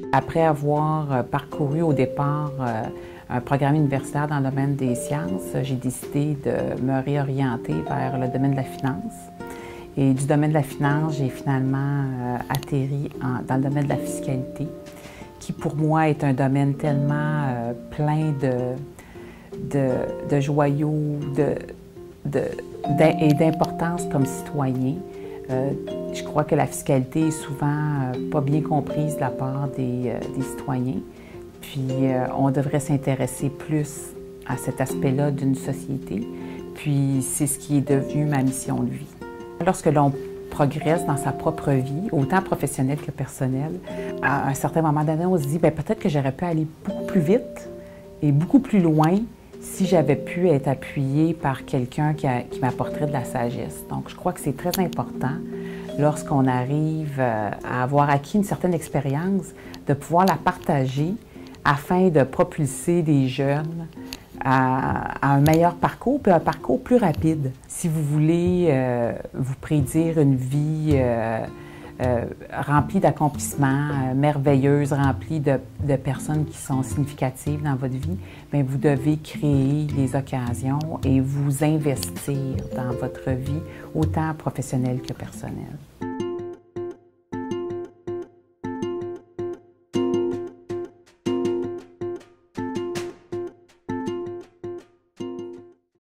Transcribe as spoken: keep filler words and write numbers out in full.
Après avoir parcouru au départ un programme universitaire dans le domaine des sciences, j'ai décidé de me réorienter vers le domaine de la finance. Et du domaine de la finance, j'ai finalement atterri en, dans le domaine de la fiscalité, qui pour moi est un domaine tellement euh, plein de, de, de joyaux de, de, et d'importance comme citoyen. Euh, je crois que la fiscalité est souvent euh, pas bien comprise de la part des, euh, des citoyens. Puis euh, on devrait s'intéresser plus à cet aspect-là d'une société. Puis c'est ce qui est devenu ma mission de vie. Lorsque l'on progresse dans sa propre vie, autant professionnelle que personnelle, à un certain moment donné, on se dit bien, peut-être que j'aurais pu aller beaucoup plus vite et beaucoup plus loin si j'avais pu être appuyée par quelqu'un qui, qui m'apporterait de la sagesse. Donc, je crois que c'est très important, lorsqu'on arrive à avoir acquis une certaine expérience, de pouvoir la partager afin de propulser des jeunes à, à un meilleur parcours, puis un parcours plus rapide. Si vous voulez euh, vous prédire une vie euh, euh, remplie d'accomplissements, euh, merveilleuse, remplie de, de personnes qui sont significatives dans votre vie, bien, vous devez créer des occasions et vous investir dans votre vie, autant professionnelle que personnelle.